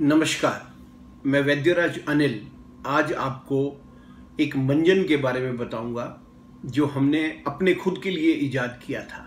नमस्कार, मैं वैद्यराज अनिल आज आपको एक मंजन के बारे में बताऊंगा जो हमने अपने खुद के लिए इजाद किया था।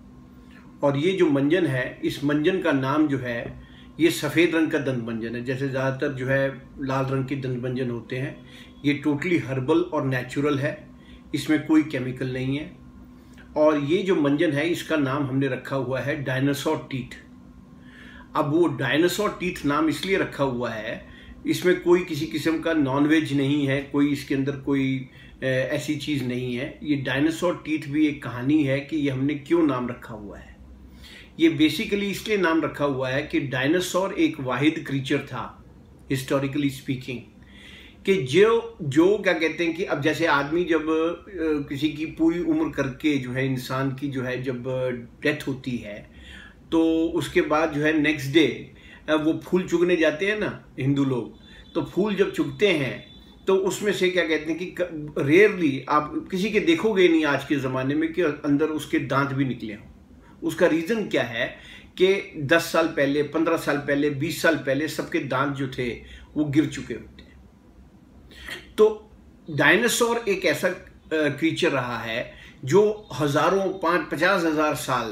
और ये जो मंजन है, इस मंजन का नाम जो है ये सफ़ेद रंग का दंत मंजन है। जैसे ज़्यादातर जो है लाल रंग के दंत मंजन होते हैं, ये टोटली हर्बल और नेचुरल है, इसमें कोई केमिकल नहीं है। और ये जो मंजन है इसका नाम हमने रखा हुआ है डायनासोर टीथ। अब वो डायनासोर टीथ नाम इसलिए रखा हुआ है, इसमें कोई किसी किस्म का नॉनवेज नहीं है, कोई इसके अंदर कोई ऐसी चीज़ नहीं है। ये डायनासोर टीथ भी एक कहानी है कि ये हमने क्यों नाम रखा हुआ है। ये बेसिकली इसलिए नाम रखा हुआ है कि डायनासोर एक वाहिद क्रीचर था हिस्टोरिकली स्पीकिंग, कि जो क्या कहते हैं कि अब जैसे आदमी जब किसी की पूरी उम्र करके जो है इंसान की जो है जब डेथ होती है तो उसके बाद जो है नेक्स्ट डे वो फूल चुगने जाते हैं ना हिंदू लोग, तो फूल जब चुगते हैं तो उसमें से क्या कहते हैं कि रेयरली आप किसी के देखोगे नहीं आज के ज़माने में कि अंदर उसके दांत भी निकले हों। उसका रीज़न क्या है कि 10 साल पहले, 15 साल पहले, 20 साल पहले सबके दांत जो थे वो गिर चुके होते हैं। तो डायनासोर एक ऐसा क्रीचर रहा है जो हज़ारों 50,000 साल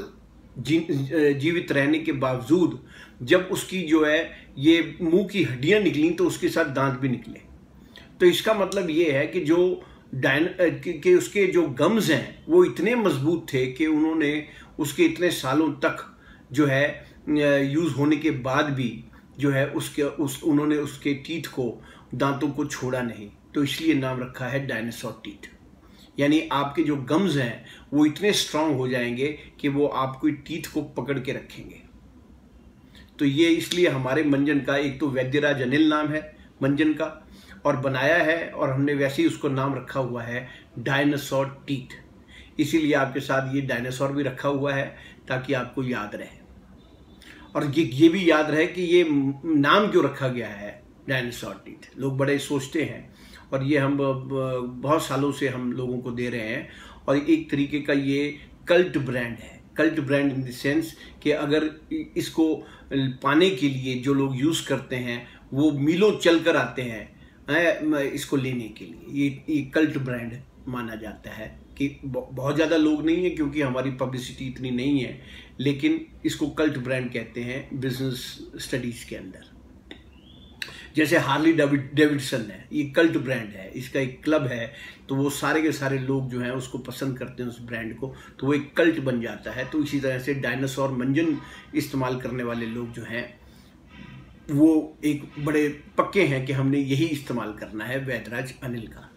जीवित रहने के बावजूद जब उसकी जो है ये मुंह की हड्डियां निकली तो उसके साथ दांत भी निकले। तो इसका मतलब ये है कि जो कि उसके जो गम्स हैं वो इतने मजबूत थे कि उन्होंने उसके इतने सालों तक जो है यूज़ होने के बाद भी जो है उन्होंने उसके टीथ को, दांतों को छोड़ा नहीं। तो इसलिए नाम रखा है डायनासोर टीथ। यानी आपके जो गम्स हैं वो इतने स्ट्रांग हो जाएंगे कि वो आपकी टीथ को पकड़ के रखेंगे। तो ये इसलिए हमारे मंजन का एक तो वैद्यराज अनिल नाम है मंजन का, और बनाया है और हमने वैसे ही उसको नाम रखा हुआ है डायनासोर टीथ। इसीलिए आपके साथ ये डायनासोर भी रखा हुआ है ताकि आपको याद रहे, और ये भी याद रहे कि ये नाम क्यों रखा गया है डायनासोर टीथ। लोग बड़े सोचते हैं और ये हम बहुत सालों से हम लोगों को दे रहे हैं, और एक तरीके का ये कल्ट ब्रांड है। Cult brand in the sense कि अगर इसको पाने के लिए जो लोग यूज़ करते हैं वो मीलों चल कर आते हैं इसको लेने के लिए। ये कल्ट ब्रांड माना जाता है कि बहुत ज़्यादा लोग नहीं है क्योंकि हमारी पब्लिसिटी इतनी नहीं है, लेकिन इसको कल्ट ब्रांड कहते हैं बिजनेस स्टडीज़ के अंदर। जैसे हार्ली डेविडसन है, ये कल्ट ब्रांड है, इसका एक क्लब है, तो वो सारे के सारे लोग जो हैं उसको पसंद करते हैं उस ब्रांड को, तो वो एक कल्ट बन जाता है। तो इसी तरह से डायनासोर मंजन इस्तेमाल करने वाले लोग जो हैं वो एक बड़े पक्के हैं कि हमने यही इस्तेमाल करना है वैद्यराज अनिल का।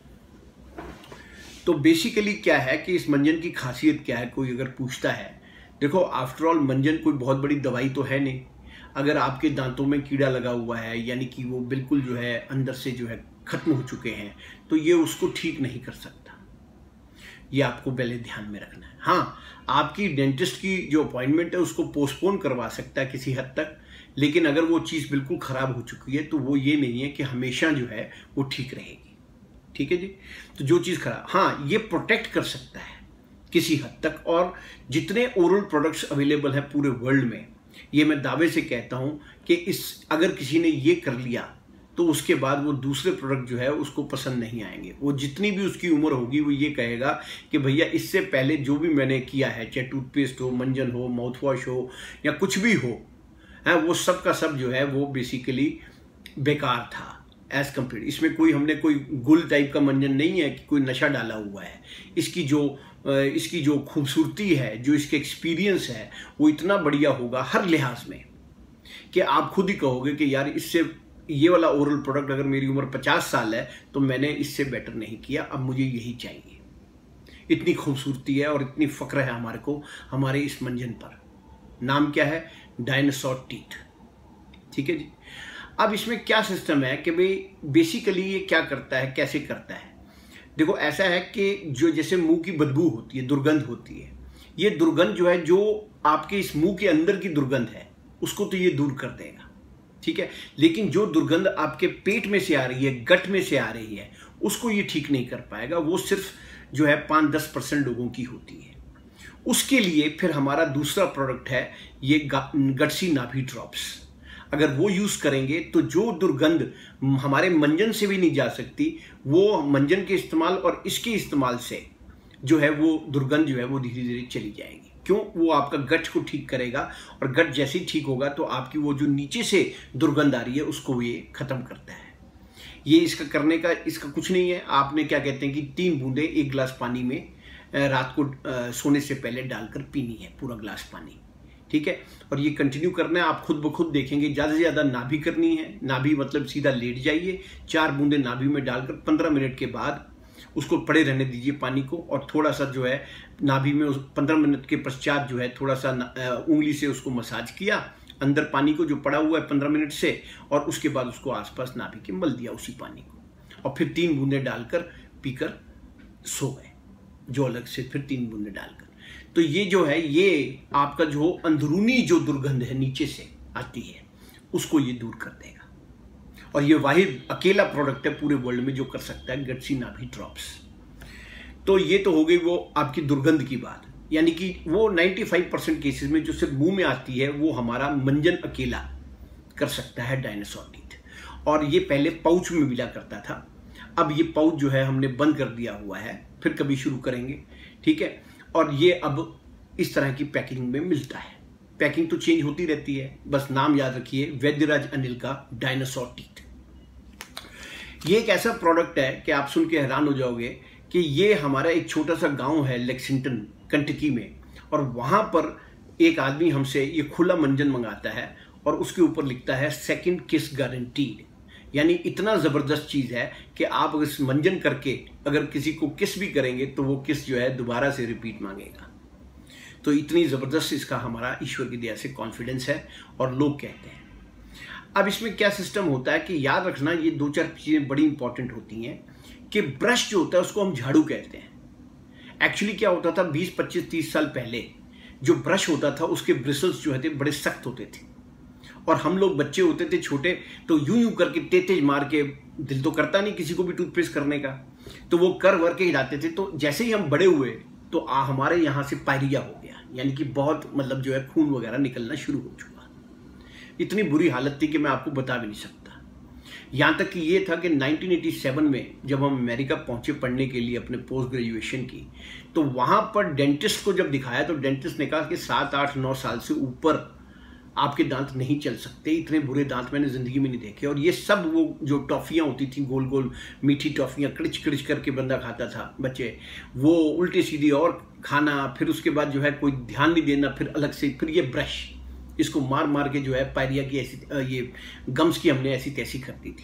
तो बेसिकली क्या है कि इस मंजन की खासियत क्या है, कोई अगर पूछता है। देखो, आफ्टर ऑल मंजन कोई बहुत बड़ी दवाई तो है नहीं। अगर आपके दांतों में कीड़ा लगा हुआ है, यानी कि वो बिल्कुल जो है अंदर से जो है ख़त्म हो चुके हैं, तो ये उसको ठीक नहीं कर सकता। ये आपको पहले ध्यान में रखना है। हाँ, आपकी डेंटिस्ट की जो अपॉइंटमेंट है उसको पोस्टपोन करवा सकता है किसी हद तक, लेकिन अगर वो चीज़ बिल्कुल ख़राब हो चुकी है तो वो ये नहीं है कि हमेशा जो है वो ठीक रहेगी। ठीक है जी। तो जो चीज़ खराब, हाँ, ये प्रोटेक्ट कर सकता है किसी हद तक। और जितने ओरल प्रोडक्ट्स अवेलेबल हैं पूरे वर्ल्ड में, ये मैं दावे से कहता हूँ कि अगर किसी ने ये कर लिया तो उसके बाद वो दूसरे प्रोडक्ट जो है उसको पसंद नहीं आएंगे। वो जितनी भी उसकी उम्र होगी वो ये कहेगा कि भैया इससे पहले जो भी मैंने किया है, चाहे टूथपेस्ट हो, मंजन हो, माउथ वॉश हो या कुछ भी हो, वो सब का सब जो है वो बेसिकली बेकार था एज कम्पेयर। इसमें हमने कोई गुल टाइप का मंजन नहीं है कि कोई नशा डाला हुआ है। इसकी जो खूबसूरती है, जो इसके एक्सपीरियंस है, वो इतना बढ़िया होगा हर लिहाज में कि आप खुद ही कहोगे कि यार इससे ये वाला ओरल प्रोडक्ट, अगर मेरी उम्र 50 साल है तो मैंने इससे बेटर नहीं किया, अब मुझे यही चाहिए। इतनी खूबसूरती है और इतनी फ़क्र है हमारे को हमारे इस मंजन पर। नाम क्या है? Dinosaur teeth. ठीक है जी। अब इसमें क्या सिस्टम है कि भाई बेसिकली ये क्या करता है, कैसे करता है। देखो, ऐसा है कि जो जैसे मुंह की बदबू होती है, दुर्गंध होती है, ये दुर्गंध जो है, जो आपके इस मुंह के अंदर की दुर्गंध है उसको तो ये दूर कर देगा। ठीक है, लेकिन जो दुर्गंध आपके पेट में से आ रही है, गट में से आ रही है, उसको ये ठीक नहीं कर पाएगा। वो सिर्फ जो है 5-10% लोगों की होती है। उसके लिए फिर हमारा दूसरा प्रोडक्ट है ये गट्सी नाभि ड्रॉप्स। अगर वो यूज़ करेंगे तो जो दुर्गंध हमारे मंजन से भी नहीं जा सकती, वो मंजन के इस्तेमाल और इसके इस्तेमाल से जो है वो दुर्गंध जो है वो धीरे धीरे चली जाएगी। क्यों? वो आपका गट को ठीक करेगा, और गट जैसे ही ठीक होगा तो आपकी वो जो नीचे से दुर्गंध आ रही है उसको ये खत्म करता है। ये इसका करने का इसका कुछ नहीं है। आपने क्या कहते हैं कि 3 बूंदे 1 गिलास पानी में रात को सोने से पहले डालकर पीनी है, पूरा गिलास पानी, ठीक है। और ये कंटिन्यू करना है। आप खुद ब खुद देखेंगे, ज़्यादा से ज़्यादा नाभि करनी है। नाभि मतलब सीधा लेट जाइए, 4 बूंदे नाभि में डालकर 15 मिनट के बाद उसको पड़े रहने दीजिए पानी को, और थोड़ा सा जो है नाभि में 15 मिनट के पश्चात जो है थोड़ा सा उंगली से उसको मसाज किया अंदर पानी को जो पड़ा हुआ है 15 मिनट से, और उसके बाद उसको आसपास नाभि के मल दिया उसी पानी को, और फिर 3 बूंदे डालकर पीकर सो गए, जो अलग से फिर 3 बूंदे डालकर। तो ये जो है ये आपका जो अंदरूनी जो दुर्गंध है नीचे से आती है उसको ये दूर कर देगा। और ये वाहिद अकेला प्रोडक्ट है पूरे वर्ल्ड में जो कर सकता है गटसी नाभि ड्रॉप्स। तो ये तो हो गई वो आपकी दुर्गंध की बात, यानी कि वो 95% केसेस में जो सिर्फ मुंह में आती है वो हमारा मंजन अकेला कर सकता है डायनासोर टीथ। और ये पहले पाउच में मिला करता था, अब ये पाउच जो है हमने बंद कर दिया हुआ है, फिर कभी शुरू करेंगे, ठीक है। और ये अब इस तरह की पैकिंग में मिलता है। पैकिंग तो चेंज होती रहती है, बस नाम याद रखिए, वैद्यराज अनिल का डायनासोर टीथ। ये एक ऐसा प्रोडक्ट है कि आप सुन के हैरान हो जाओगे कि ये हमारा एक छोटा सा गांव है लेक्सिंगटन कंटकी में, और वहां पर एक आदमी हमसे ये खुला मंजन मंगाता है और उसके ऊपर लिखता है 2nd किस गारंटीड। यानी इतना ज़बरदस्त चीज़ है कि आप अगर इस मंजन करके अगर किसी को किस भी करेंगे तो वो किस जो है दोबारा से रिपीट मांगेगा। तो इतनी ज़बरदस्त इसका हमारा ईश्वर की दया से कॉन्फिडेंस है, और लोग कहते हैं। अब इसमें क्या सिस्टम होता है कि याद रखना, ये 2-4 चीज़ें बड़ी इंपॉर्टेंट होती हैं कि ब्रश जो होता है उसको हम झाड़ू कहते हैं। एक्चुअली क्या होता था 20, 25, 30 साल पहले जो ब्रश होता था उसके ब्रिसल्स जो थे बड़े सख्त होते थे, और हम लोग बच्चे होते थे छोटे तो यूं करके तेज मार के, दिल तो करता नहीं किसी को भी टूथपेस्ट करने का, तो वो कर वर के हिलाते थे। तो जैसे ही हम बड़े हुए तो हमारे यहाँ से पायरिया हो गया, यानी कि बहुत मतलब जो है खून वगैरह निकलना शुरू हो चुका। इतनी बुरी हालत थी कि मैं आपको बता भी नहीं सकता। यहाँ तक कि ये था कि 1987 में जब हम अमेरिका पहुँचे पढ़ने के लिए अपने पोस्ट ग्रेजुएशन की, तो वहाँ पर डेंटिस्ट को जब दिखाया तो डेंटिस्ट ने कहा कि 7, 8, 9 साल से ऊपर आपके दांत नहीं चल सकते। इतने बुरे दांत मैंने ज़िंदगी में नहीं देखे। और ये सब वो जो टॉफ़ियाँ होती थी, गोल गोल मीठी टॉफ़ियाँ कड़िच कड़िच करके बंदा खाता था बच्चे, वो उल्टे सीधी और खाना, फिर उसके बाद जो है कोई ध्यान नहीं देना, फिर अलग से फिर ये ब्रश, इसको मार मार के जो है पायरिया की ऐसी ये गम्स की हमने ऐसी तैसी कर दी थी।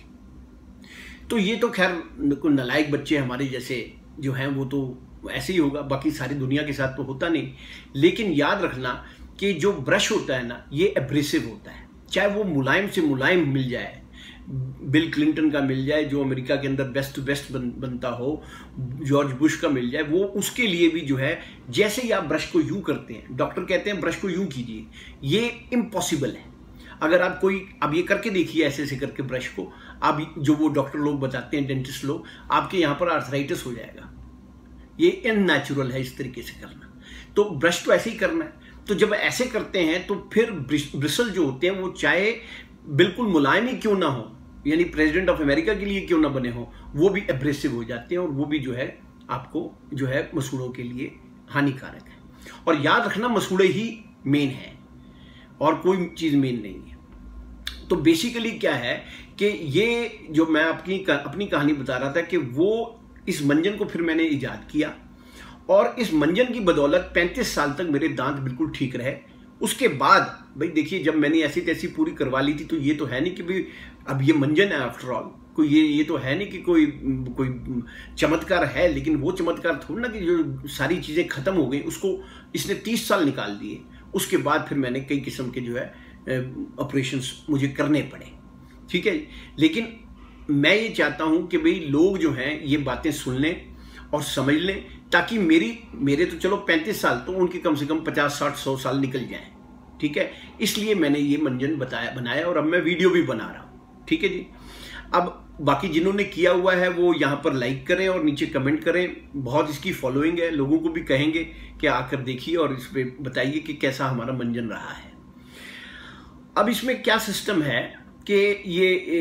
तो ये तो खैर नालायक बच्चे हमारे जैसे जो हैं वो तो ऐसे ही होगा, बाकी सारी दुनिया के साथ तो होता नहीं। लेकिन याद रखना कि जो ब्रश होता है ना, ये एब्रेसिव होता है, चाहे वो मुलायम से मुलायम मिल जाए, बिल क्लिंटन का मिल जाए जो अमेरिका के अंदर बेस्ट टू बेस्ट बनता हो, जॉर्ज बुश का मिल जाए, वो उसके लिए भी जो है जैसे ही आप ब्रश को यूं करते हैं, डॉक्टर कहते हैं ब्रश को यूं कीजिए, ये इम्पॉसिबल है। अगर आप कोई अब ये करके देखिए ऐसे ऐसे करके ब्रश को, आप जो वो डॉक्टर लोग बताते हैं, डेंटिस्ट लोग, आपके यहाँ पर आर्थराइटिस हो जाएगा। ये इननेचुरल है इस तरीके से करना। तो ब्रश तो ऐसे ही करना है। तो जब ऐसे करते हैं तो फिर ब्रिसल जो होते हैं वो चाहे बिल्कुल मुलायम ही क्यों ना हो, यानी प्रेसिडेंट ऑफ अमेरिका के लिए क्यों ना बने हो, वो भी एब्रेसिव हो जाते हैं, और वो भी जो है आपको जो है मसूड़ों के लिए हानिकारक है। और याद रखना मसूड़े ही मेन है और कोई चीज़ मेन नहीं है। तो बेसिकली क्या है कि ये जो मैं अपनी कहानी बता रहा था कि वो इस मंजन को फिर मैंने ईजाद किया, और इस मंजन की बदौलत 35 साल तक मेरे दांत बिल्कुल ठीक रहे। उसके बाद भाई देखिए, जब मैंने ऐसी तैसी पूरी करवा ली थी, तो ये तो है नहीं कि भाई अब ये मंजन है आफ्टर ऑल, कोई ये तो है नहीं कि कोई चमत्कार है। लेकिन वो चमत्कार थोड़ा ना कि जो सारी चीज़ें ख़त्म हो गई, उसको इसने 30 साल निकाल दिए। उसके बाद फिर मैंने कई किस्म के जो है ऑपरेशंस मुझे करने पड़े, ठीक है। लेकिन मैं ये चाहता हूँ कि भाई लोग जो हैं ये बातें सुन लें और समझ लें, ताकि मेरे तो चलो 35 साल, तो उनके कम से कम 50, 60, 100 साल निकल जाएं, ठीक है। इसलिए मैंने ये मंजन बनाया, और अब मैं वीडियो भी बना रहा हूँ, ठीक है जी। अब बाकी जिन्होंने किया हुआ है वो यहाँ पर लाइक करें और नीचे कमेंट करें। बहुत इसकी फॉलोइंग है, लोगों को भी कहेंगे कि आकर देखिए और इस पर बताइए कि कैसा हमारा मंजन रहा है। अब इसमें क्या सिस्टम है कि ये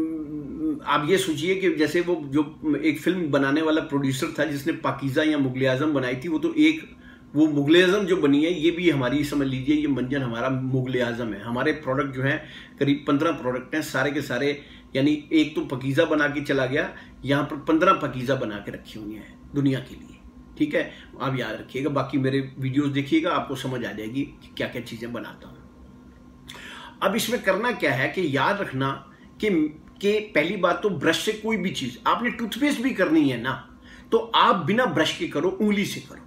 आप ये सोचिए कि जैसे वो जो एक फिल्म बनाने वाला प्रोड्यूसर था जिसने पाकीज़ा या मुगल आजम बनाई थी, वो तो एक वो मुगल आजम जो बनी है, ये भी हमारी, समझ लीजिए ये मंजन हमारा मुगल आजम है। हमारे प्रोडक्ट जो हैं करीब 15 प्रोडक्ट हैं, सारे के सारे, यानी एक तो पाकीज़ा बना के चला गया, यहाँ पर 15 पाकीज़ा बना के रखी हुई हैं दुनिया के लिए। ठीक है, आप याद रखिएगा, बाकी मेरे वीडियोस देखिएगा, आपको समझ आ जाएगी कि क्या क्या चीज़ें बनाता हूँ। अब इसमें करना क्या है कि याद रखना कि पहली बात तो ब्रश से कोई भी चीज़, आपने टूथपेस्ट भी करनी है ना, तो आप बिना ब्रश के करो, उंगली से करो।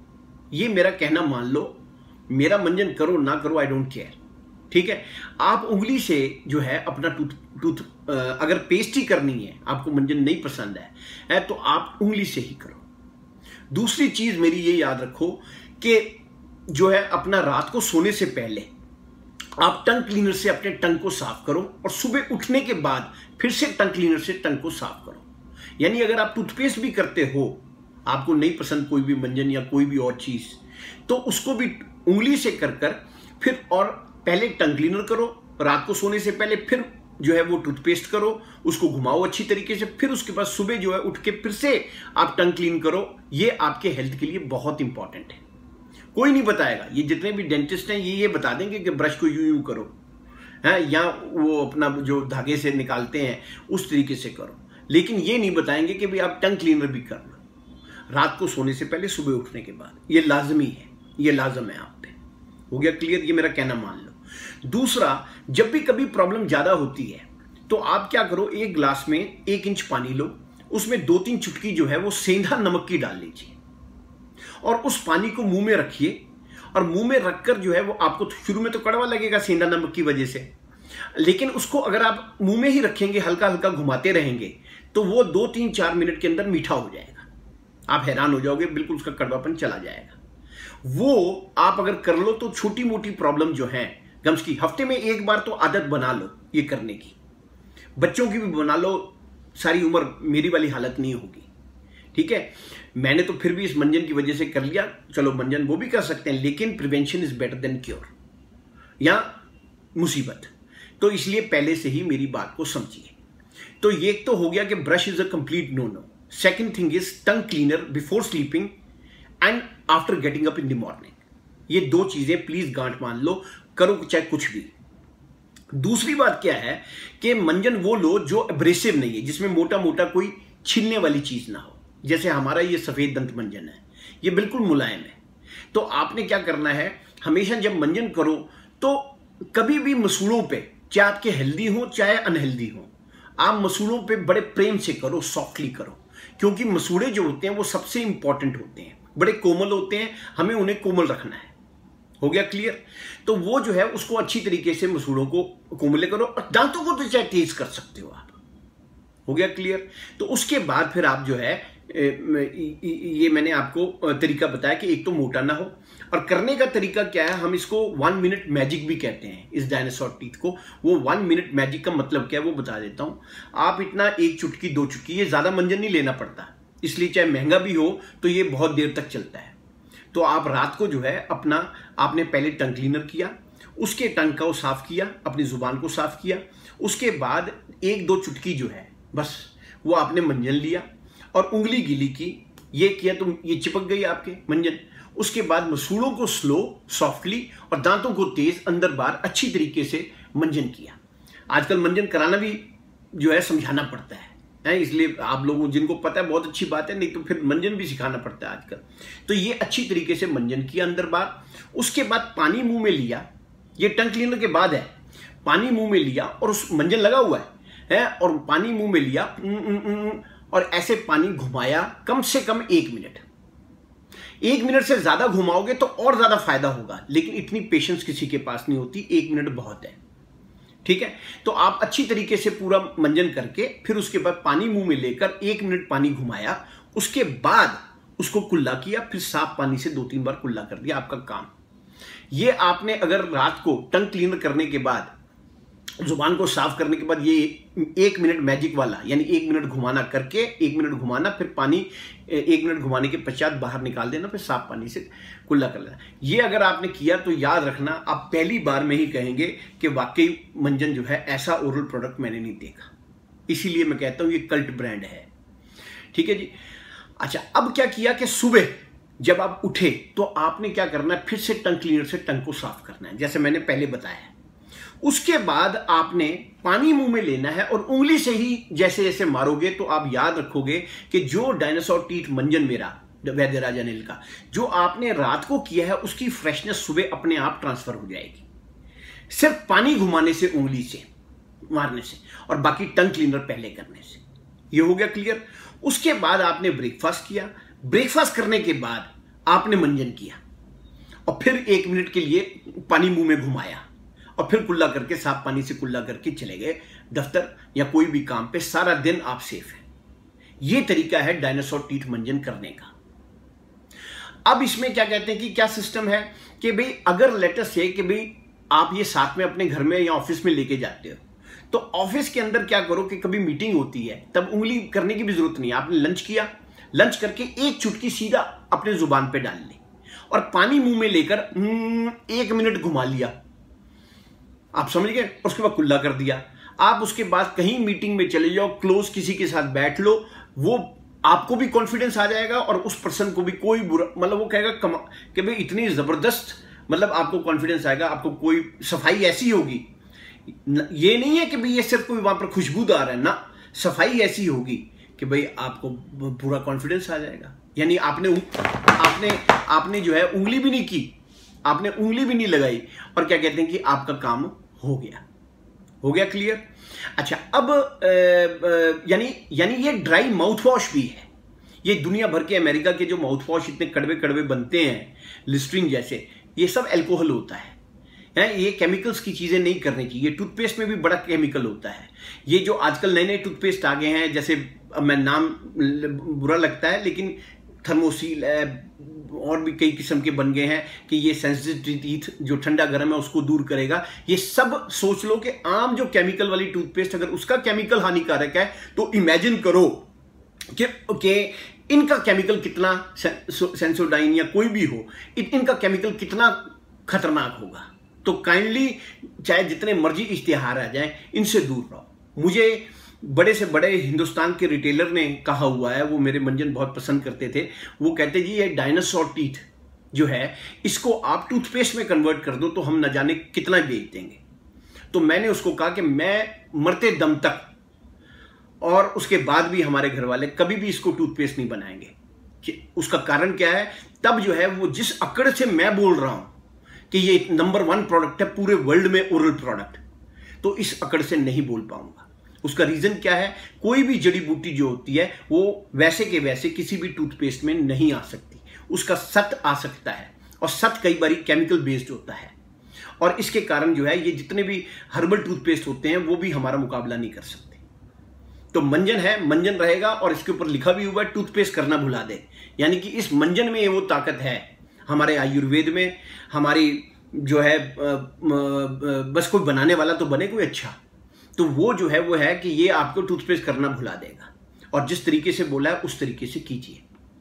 ये मेरा कहना मान लो, मेरा मंजन करो ना करो, आई डोंट केयर। ठीक है, आप उंगली से जो है अपना टूथ अगर पेस्ट ही करनी है, आपको मंजन नहीं पसंद है तो आप उंगली से ही करो। दूसरी चीज मेरी ये याद रखो कि जो है अपना रात को सोने से पहले आप टंग क्लीनर से अपने टंग को साफ करो, और सुबह उठने के बाद फिर से टंग क्लीनर से टंग को साफ करो। यानी अगर आप टूथपेस्ट भी करते हो, आपको नहीं पसंद कोई भी मंजन या कोई भी और चीज, तो उसको भी उंगली से कर फिर, और पहले टंग क्लीनर करो रात को सोने से पहले, फिर जो है वो टूथपेस्ट करो, उसको घुमाओ अच्छी तरीके से, फिर उसके बाद सुबह जो है उठ के फिर से आप टंग क्लीन करो। ये आपके हेल्थ के लिए बहुत इंपॉर्टेंट है। कोई नहीं बताएगा, ये जितने भी डेंटिस्ट हैं ये बता देंगे कि ब्रश को यूं करो, है, या वो अपना जो धागे से निकालते हैं उस तरीके से करो, लेकिन ये नहीं बताएंगे कि भाई आप टंग क्लीनर भी कर लो रात को सोने से पहले, सुबह उठने के बाद। ये लाजमी है, ये लाजम है आप पे। हो गया क्लियर? ये मेरा कहना मान लो। दूसरा, जब भी कभी प्रॉब्लम ज्यादा होती है तो आप क्या करो, एक गिलास में 1 इंच पानी लो, उसमें 2-3 चुटकी जो है वो सेंधा नमक की डाल लीजिए, और उस पानी को मुंह में रखिए, और मुंह में रखकर जो है वो आपको शुरू में तो कड़वा लगेगा सेंधा नमक की वजह से, लेकिन उसको अगर आप मुंह में ही रखेंगे, हल्का हल्का घुमाते रहेंगे, तो वो 2-3-4 मिनट के अंदर मीठा हो जाएगा। आप हैरान हो जाओगे, बिल्कुल उसका कड़वापन चला जाएगा। वो आप अगर कर लो तो छोटी मोटी प्रॉब्लम जो है गम्स की, हफ्ते में 1 बार तो आदत बना लो ये करने की। बच्चों की भी बना लो, सारी उम्र मेरी वाली हालत नहीं होगी। ठीक है, मैंने तो फिर भी इस मंजन की वजह से कर लिया। चलो मंजन वो भी कर सकते हैं, लेकिन prevention is better than cure, या मुसीबत। तो इसलिए पहले से ही मेरी बात को समझिए। तो ये तो हो गया कि brush is a complete no no. Second thing is tongue cleaner before sleeping and after getting up in the morning. ये 2 चीजें प्लीज गांठ मान लो, करो चाहे कुछ भी। दूसरी बात क्या है कि मंजन वो लो जो एब्रेसिव नहीं है, जिसमें मोटा मोटा कोई छीलने वाली चीज ना हो। जैसे हमारा ये सफेद दंत मंजन है, ये बिल्कुल मुलायम है। तो आपने क्या करना है, हमेशा जब मंजन करो तो कभी भी मसूड़ों पे, चाहे आपके हेल्दी हो चाहे अनहेल्दी हो, आप मसूड़ों पे बड़े प्रेम से करो, सॉफ्टली करो, क्योंकि मसूड़े जो होते हैं वो सबसे इंपॉर्टेंट होते हैं, बड़े कोमल होते हैं, हमें उन्हें कोमल रखना है। हो गया क्लियर? तो वो जो है उसको अच्छी तरीके से मसूड़ों को कोमले करो, और दांतों को तो चाहे तेज कर सकते हो आप। हो गया क्लियर? तो उसके बाद फिर आप जो है ये मैंने आपको तरीका बताया कि एक तो मोटा ना हो, और करने का तरीका क्या है, हम इसको 1 मिनट मैजिक भी कहते हैं इस डायनासोर टीथ को। वो 1 मिनट मैजिक का मतलब क्या है वो बता देता हूं। आप इतना 1 चुटकी 2 चुटकी, ये ज्यादा मंजन नहीं लेना पड़ता, इसलिए चाहे महंगा भी हो तो ये बहुत देर तक चलता है। तो आप रात को जो है अपना, आपने पहले टंग क्लीनर किया, उसके टंग को साफ किया, अपनी जुबान को साफ किया, उसके बाद 1-2 चुटकी जो है बस वो आपने मंजन लिया और उंगली गीली की, ये किया तो ये चिपक गई आपके मंजन। उसके बाद मसूड़ों को स्लो सॉफ्टली और दांतों को तेज अंदर बाहर अच्छी तरीके से मंजन किया। आजकल मंजन कराना भी जो है समझाना पड़ता है, इसलिए आप लोगों जिनको पता है बहुत अच्छी बात है, नहीं तो फिर मंजन भी सिखाना पड़ता है आजकल। तो ये अच्छी तरीके से मंजन किया अंदर बाहर। उसके बाद पानी मुंह में लिया, ये टंग क्लीनर के बाद है, पानी मुंह में लिया और उस मंजन लगा हुआ है और पानी मुंह में लिया और ऐसे पानी घुमाया कम से कम 1 मिनट। 1 मिनट से ज्यादा घुमाओगे तो और ज्यादा फायदा होगा, लेकिन इतनी पेशेंस किसी के पास नहीं होती, 1 मिनट बहुत है। ठीक है, तो आप अच्छी तरीके से पूरा मंजन करके फिर उसके बाद पानी मुंह में लेकर 1 मिनट पानी घुमाया, उसके बाद उसको कुल्ला किया, फिर साफ पानी से 2-3 बार कुल्ला कर दिया, आपका काम। ये आपने अगर रात को टंग क्लीनर करने के बाद जुबान को साफ करने के बाद ये 1 मिनट मैजिक वाला, यानी 1 मिनट घुमाना करके, 1 मिनट घुमाना, फिर पानी 1 मिनट घुमाने के पश्चात बाहर निकाल देना, फिर साफ पानी से कुल्ला कर लेना। ये अगर आपने किया तो याद रखना, आप पहली बार में ही कहेंगे कि वाकई मंजन जो है ऐसा ओरल प्रोडक्ट मैंने नहीं देखा। इसीलिए मैं कहता हूं ये कल्ट ब्रांड है। ठीक है जी। अच्छा, अब क्या किया कि सुबह जब आप उठे तो आपने क्या करना है, फिर से टंग क्लीनर से टंग को साफ करना है, जैसे मैंने पहले बताया। उसके बाद आपने पानी मुंह में लेना है और उंगली से ही जैसे जैसे मारोगे तो आप याद रखोगे कि जो डायनासोर टीथ मंजन मेरा वैद्यराज अनिल का जो आपने रात को किया है उसकी फ्रेशनेस सुबह अपने आप ट्रांसफर हो जाएगी, सिर्फ पानी घुमाने से, उंगली से मारने से, और बाकी टंग क्लीनर पहले करने से। ये हो गया क्लियर। उसके बाद आपने ब्रेकफास्ट किया, ब्रेकफास्ट करने के बाद आपने मंजन किया और फिर 1 मिनट के लिए पानी मुंह में घुमाया और फिर कुल्ला करके, साफ पानी से कुल्ला करके चले गए दफ्तर या कोई भी काम पे। सारा दिन आप सेफ हैं। यह तरीका है डायनासोर टीथ मंजन करने का। अब इसमें क्या कहते हैं कि क्या सिस्टम है कि भाई अगर लेटेस्ट से कि भाई आप ये साथ में अपने घर में या ऑफिस में लेके जाते हो, तो ऑफिस के अंदर क्या करो कि कभी मीटिंग होती है तब उंगली करने की भी जरूरत नहीं है। आपने लंच किया, लंच करके एक चुटकी सीधा अपने जुबान पे डाल ली और पानी मुंह में लेकर 1 मिनट घुमा लिया, आप समझ गए। उसके बाद कुल्ला कर दिया। आप उसके बाद कहीं मीटिंग में चले जाओ, क्लोज किसी के साथ बैठ लो, वो आपको भी कॉन्फिडेंस आ जाएगा और उस पर्सन को भी कोई बुरा, मतलब वो कहेगा कि भाई इतनी जबरदस्त, मतलब आपको कॉन्फिडेंस आएगा, आपको कोई सफाई ऐसी होगी। ये नहीं है कि भाई ये सिर्फ कोई वहां पर खुशबूदार है ना, सफाई ऐसी होगी कि भाई आपको पूरा कॉन्फिडेंस आ जाएगा। यानी आपने जो है उंगली भी नहीं की, आपने उंगली भी नहीं लगाई और क्या कहते हैं कि आपका काम हो गया क्लियर। अच्छा, अब यानी ये ड्राई माउथ वॉश भी है। ये दुनिया भर के अमेरिका के जो माउथ वॉश इतने कड़वे कड़वे बनते हैं, लिस्ट्रीन जैसे, ये सब अल्कोहल होता है। ये केमिकल्स की चीजें नहीं करनी चाहिए। टूथपेस्ट में भी बड़ा केमिकल होता है। ये जो आजकल नए नए टूथपेस्ट आ गए हैं, जैसे अब मैं नाम बुरा लगता है लेकिन थर्मोसील और भी कई किस्म के बन गए हैं कि ये सेंसिटिव टीथ जो ठंडा गर्म है उसको दूर करेगा। ये सब सोच लो कि आम जो केमिकल वाली टूथपेस्ट, अगर उसका केमिकल हानिकारक है तो इमेजिन करो कि इनका केमिकल कितना, सेंसोडाइन या कोई भी हो, इनका केमिकल कितना खतरनाक होगा। तो काइंडली चाहे जितने मर्जी इश्तिहार आ जाए, इनसे दूर रहो। मुझे बड़े से बड़े हिंदुस्तान के रिटेलर ने कहा हुआ है, वो मेरे मंजन बहुत पसंद करते थे। वो कहते जी ये डायनासोर टीथ जो है इसको आप टूथपेस्ट में कन्वर्ट कर दो तो हम न जाने कितना बेच देंगे। तो मैंने उसको कहा कि मैं मरते दम तक और उसके बाद भी हमारे घर वाले कभी भी इसको टूथपेस्ट नहीं बनाएंगे। कि उसका कारण क्या है, तब जो है वो जिस अकड़ से मैं बोल रहा हूं कि ये नंबर 1 प्रोडक्ट है पूरे वर्ल्ड में ओरल प्रोडक्ट, तो इस अकड़ से नहीं बोल पाऊंगा। उसका रीजन क्या है, कोई भी जड़ी बूटी जो होती है वो वैसे के वैसे किसी भी टूथपेस्ट में नहीं आ सकती। उसका सत आ सकता है और सत कई बार केमिकल बेस्ड होता है, और इसके कारण जो है ये जितने भी हर्बल टूथपेस्ट होते हैं वो भी हमारा मुकाबला नहीं कर सकते। तो मंजन है, मंजन रहेगा, और इसके ऊपर लिखा भी हुआ है टूथपेस्ट करना भुला दे। यानी कि इस मंजन में वो ताकत है। हमारे आयुर्वेद में हमारी जो है बस कोई बनाने वाला तो बने कोई अच्छा, तो वो जो है वो है कि ये आपको टूथपेस्ट करना भुला देगा, और जिस तरीके से बोला है उस तरीके से कीजिए।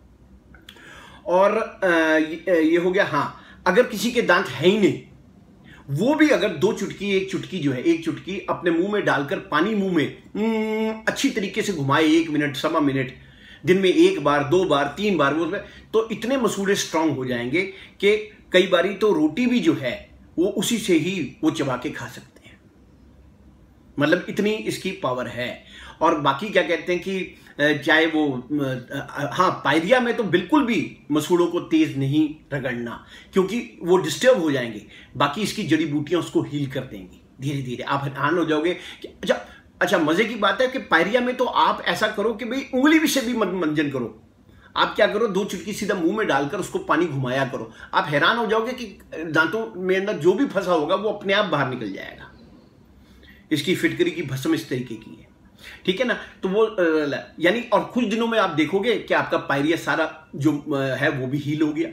और ये हो गया। हाँ, अगर किसी के दांत है ही नहीं, वो भी अगर 2 चुटकी, 1 चुटकी जो है, 1 चुटकी अपने मुंह में डालकर पानी मुंह में अच्छी तरीके से घुमाए 1 मिनट, 1.25 मिनट, दिन में 1 बार, 2 बार, 3 बार, वो तो इतने मसूड़े स्ट्रांग हो जाएंगे कि कई बारी तो रोटी भी जो है वो उसी से ही वो चबा के खा सकते हैं। मतलब इतनी इसकी पावर है। और बाकी क्या कहते हैं कि चाहे वो हाँ, पायरिया में तो बिल्कुल भी मसूड़ों को तेज नहीं रगड़ना, क्योंकि वो डिस्टर्ब हो जाएंगे। बाकी इसकी जड़ी बूटियां उसको हील कर देंगी धीरे धीरे। आप हैरान हो जाओगे कि अच्छा मजे की बात है कि पायरिया में तो आप ऐसा करो कि भाई उंगली से भी मंजन करो। आप क्या करो, 2 चुटकी सीधा मुंह में डालकर उसको पानी घुमाया करो। आप हैरान हो जाओगे कि दांतों में अंदर जो भी फंसा होगा वो अपने आप बाहर निकल जाएगा। इसकी फिटकरी की भस्म इस तरीके की है, ठीक है ना। तो वो यानी और कुछ दिनों में आप देखोगे कि आपका पायरिया सारा जो है वो भी हील हो गया।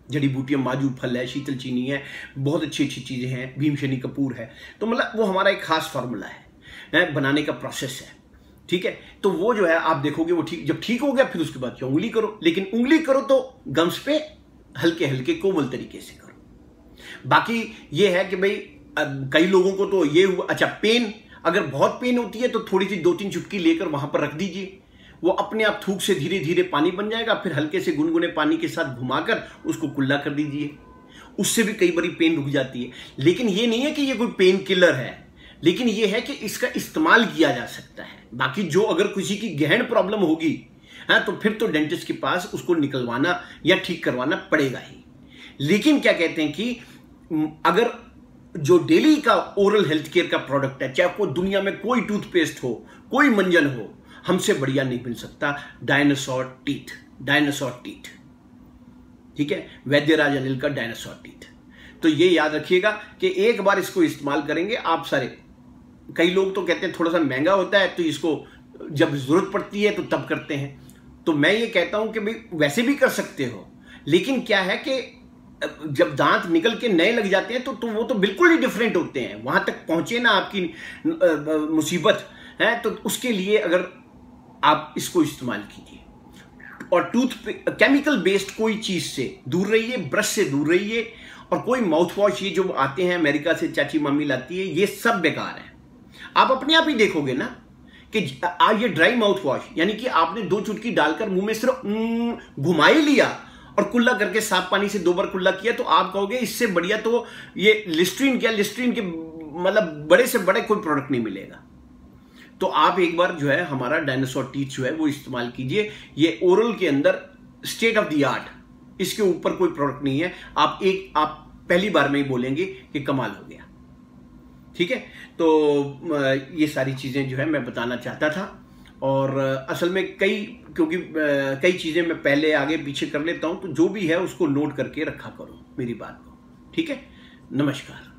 जड़ी बूटियाँ, माजू फल है, शीतल चीनी है, बहुत अच्छी अच्छी चीज़ें हैं, भीमशनी कपूर है। तो मतलब वो हमारा एक खास फार्मूला है, बनाने का प्रोसेस है, ठीक है। तो वो जो है आप देखोगे वो ठीक, जब ठीक हो गया फिर उसके बाद उंगली करो, लेकिन उंगली करो तो गम्स पे हल्के हल्के कोमल तरीके से करो। बाकी ये है कि भाई कई लोगों को तो ये हुआ, अच्छा पेन, अगर बहुत पेन होती है तो थोड़ी सी 2-3 चुटकी लेकर वहां पर रख दीजिए, वो अपने आप थूक से धीरे धीरे पानी बन जाएगा, फिर हल्के से गुनगुने पानी के साथ घुमाकर उसको कुल्ला कर दीजिए, उससे भी कई बार पेन रुक जाती है। लेकिन ये नहीं है कि ये कोई पेन किलर है, लेकिन ये है कि इसका इस्तेमाल किया जा सकता है। बाकी जो अगर किसी की गहन प्रॉब्लम होगी तो फिर तो डेंटिस्ट के पास उसको निकलवाना या ठीक करवाना पड़ेगा ही। लेकिन क्या कहते हैं कि अगर जो डेली का ओरल हेल्थ केयर का प्रोडक्ट है, चाहे वो दुनिया में कोई टूथपेस्ट हो, कोई मंजन हो, हमसे बढ़िया नहीं मिल सकता डायनासोर टीथ, डायनासोर टीथ, ठीक है, वैद्यराज अनिल का डायनासोर टीथ। तो ये याद रखिएगा कि एक बार इसको इस्तेमाल करेंगे आप सारे। कई लोग तो कहते हैं थोड़ा सा महंगा होता है तो इसको जब जरूरत पड़ती है तो तब करते हैं, तो मैं ये कहता हूं कि भाई वैसे भी कर सकते हो, लेकिन क्या है कि जब दांत निकल के नए लग जाते हैं तो वो तो बिल्कुल ही डिफरेंट होते हैं। वहां तक पहुंचे ना आपकी मुसीबत है, तो उसके लिए अगर आप इसको इस्तेमाल कीजिए। और केमिकल बेस्ड कोई चीज से दूर रहिए, ब्रश से दूर रहिए, और कोई माउथ वॉश ये जो आते हैं अमेरिका से चाची मामी लाती है, ये सब बेकार है। आप अपने आप ही देखोगे ना कि ये ड्राई माउथ वॉश, यानी कि आपने 2 चुटकी डालकर मुंह में सिर्फ घुमा ही लिया और कुल्ला करके साफ पानी से 2 बार कुल्ला किया, तो आप कहोगे इससे बढ़िया तो ये लिस्ट्रीन के मतलब बड़े से बड़े कोई प्रोडक्ट नहीं मिलेगा। तो आप एक बार जो है हमारा डायनासोर टीथ जो है वो इस्तेमाल कीजिए। ये ओरल के अंदर स्टेट ऑफ द आर्ट, इसके ऊपर कोई प्रोडक्ट नहीं है। आप पहली बार में ही बोलेंगे कि कमाल हो गया, ठीक है। तो ये सारी चीजें जो है मैं बताना चाहता था, और असल में क्योंकि कई चीजें मैं पहले आगे पीछे कर लेता हूं, तो जो भी है उसको नोट करके रखा करो मेरी बात को, ठीक है। नमस्कार।